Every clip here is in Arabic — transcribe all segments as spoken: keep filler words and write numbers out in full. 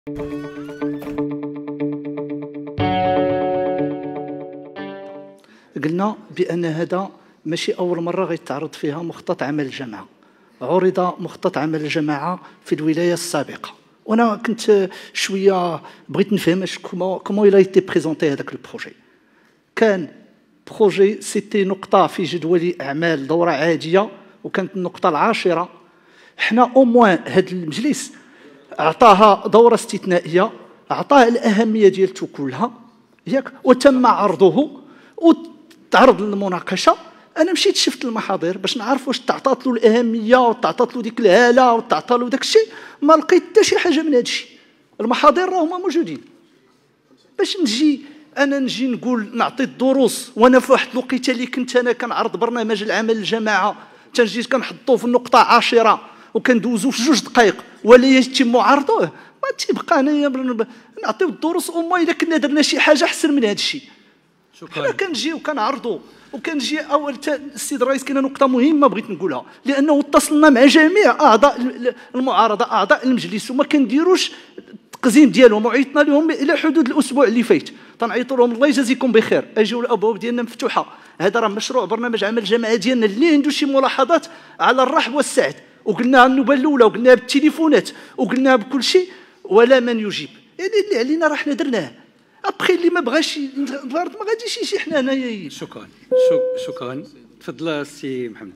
قلنا بأن هذا ماشي أول مرة غيتعرض فيها مخطط عمل الجماعة. عرض مخطط عمل الجماعة في الولاية السابقة، وأنا كنت شوية بغيت نفهم كومون إلا ايتي بريزونتي هذاك البروجي. كان بروجي سيتي نقطة في جدول أعمال دورة عادية، وكانت النقطة العاشرة. حنا أو موان هذا المجلس أعطاها دورة استثنائية، أعطاها الأهمية ديالته كلها ياك، وتم عرضه وتعرض للمناقشة. أنا مشيت شفت المحاضر باش نعرف واش تعطات له الأهمية وتعطات له ديك الهالة وتعطى له داك الشيء. ما لقيت حتى شي حاجة من هذا الشيء. المحاضر راهما موجودين. باش نجي أنا نجي نقول نعطي الدروس وأنا في واحد الوقيته اللي كنت أنا كنعرض برنامج العمل الجماعة، تنجي كنحطوه في النقطة عاشرة وكندوزو في جوج دقائق ولا يتم عرضه، ما تيبقى انايا نعطيو الدروس. او موان الا كنا درنا شي حاجه احسن من هذا الشيء. حنا كنجيو كنعرضوا وكنجي اول السيد الرئيس. كاينه نقطه مهمه بغيت نقولها، لانه اتصلنا مع جميع اعضاء المعارضه اعضاء المجلس وما كنديروش التقزيم ديالهم، وعيطنا لهم الى حدود الاسبوع اللي فات. تنعيطوا لهم الله يجازيكم بخير، اجيو الابواب ديالنا مفتوحه. هذا راه مشروع برنامج عمل الجماعه ديالنا اللي عنده شي ملاحظات على الرحب والسعد، وقلناها النوبه الاولى وقلناها بالتليفونات وقلناها بكل شيء ولا من يجيب. يعني اللي علينا راه حنا درناه. ابخي اللي ما بغاش الارض ما غاديش يجي حنا هنايا. شكرا شكرا. تفضل السي محمد.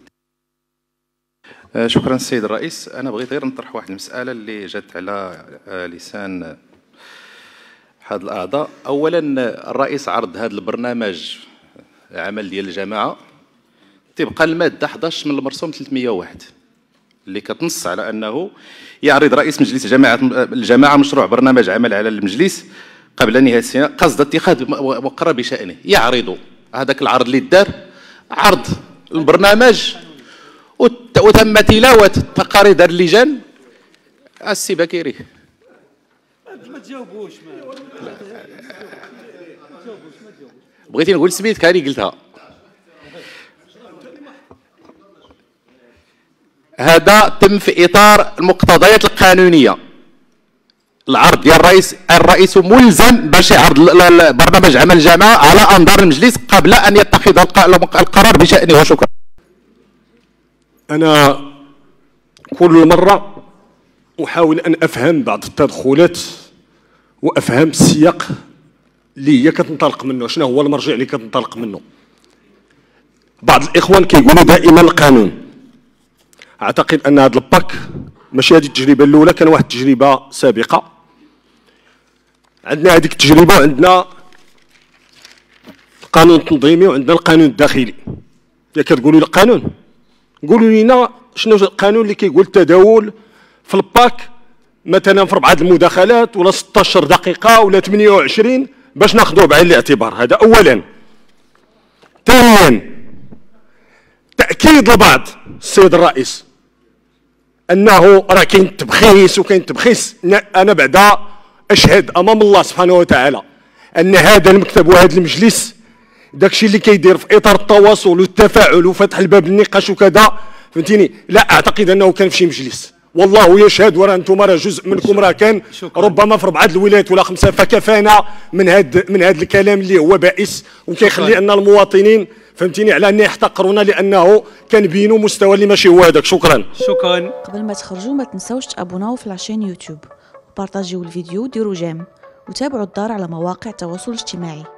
شكرا السيد الرئيس. انا بغيت غير نطرح واحد المساله اللي جات على لسان هاد الاعضاء. اولا الرئيس عرض هذا البرنامج عمل ديال الجماعه طبقا الماده أحد عشر من المرسوم ثلاثمئة وواحد اللي كتنص على انه يعرض رئيس مجلس جماعه الجماعه مشروع برنامج عمل على المجلس قبل نهايه السنه قصد اتخاذ مقرر بشانه. يعرض هذاك العرض اللي دار عرض البرنامج وتم تلاوه تقارير اللجان. السي بكيري ما تجاوبوش. بغيتي نقول سميتك هاني قلتها. هذا تم في اطار المقتضيات القانونيه. العرض ديال الرئيس الرئيس ملزم باش يعرض برنامج عمل الجماعه على انظار المجلس قبل ان يتخذ القرار بشانه. شكرا. انا كل مره احاول ان افهم بعض التدخلات وافهم السياق اللي هي كتنطلق منه، شنو هو المرجع اللي كتنطلق منه. بعض الاخوان كيقولوا دائما القانون. اعتقد ان هذا الباك ماشي هذه التجربه الاولى، كان واحد التجربه سابقه. عندنا هذيك التجربه وعندنا القانون التنظيمي وعندنا القانون الداخلي. اذا كتقولوا لي القانون قولوا لنا شنو القانون اللي كيقول التداول في الباك مثلا في اربعه المداخلات ولا ستة عشر دقيقه ولا ثمانية وعشرين باش ناخذوه بعين الاعتبار. هذا اولا. ثانيا تاكيد لبعض السيد الرئيس انه راه كاين تبخيس وكاين تبخيس. انا بعدا اشهد امام الله سبحانه وتعالى ان هذا المكتب وهذا المجلس داكشي اللي كيدير في اطار التواصل والتفاعل وفتح الباب للنقاش وكذا، فهمتيني. لا اعتقد انه كان في شي مجلس، والله يشهد وراه انتم راه جزء منكم راه كان ربما في اربعه الولايات ولا خمسه. فكفانا من هذا من هذا الكلام اللي هو بائس وكيخلي ان المواطنين فهمتيني على ان يحتقرونا لانه كنبينوا مستوى اللي ماشي هو هذاك. شكرا. شكرا. قبل ما تخرجوا ما تنساوش تابوناو في لاشين يوتيوب وبارطاجيو الفيديو وديروا جيم وتابعوا الدار على مواقع التواصل الاجتماعي.